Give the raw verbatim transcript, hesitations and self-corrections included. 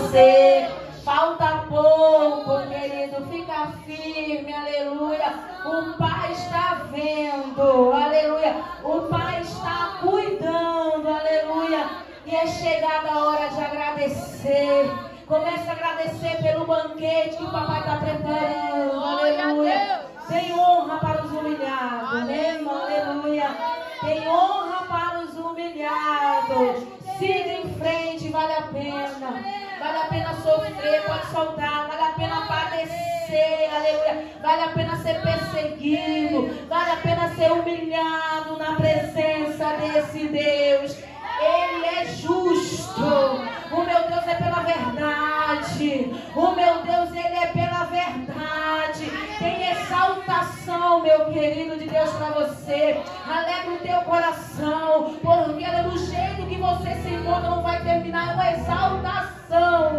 você. Falta pouco, querido. Fica firme, aleluia. O Pai está vendo, aleluia. O Pai está cuidando, aleluia. E é chegada a hora de agradecer. Comece a agradecer pelo banquete que o Papai está preparando, aleluia. Tem honra para os humilhados, aleluia. aleluia. Tem honra para os humilhados. Siga em frente, vale a pena. Vale a pena sofrer, pode soltar. Vale a pena padecer, aleluia. Vale a pena ser perseguido. Vale a pena ser humilhado na presença desse Deus. Ele é justo. O meu Deus é pela verdade. O meu Deus, Ele é pela verdade. Tem exaltação, meu querido, de Deus para você. Alegra o teu coração, porque do jeito que você se encontra não vai terminar. É uma exaltação.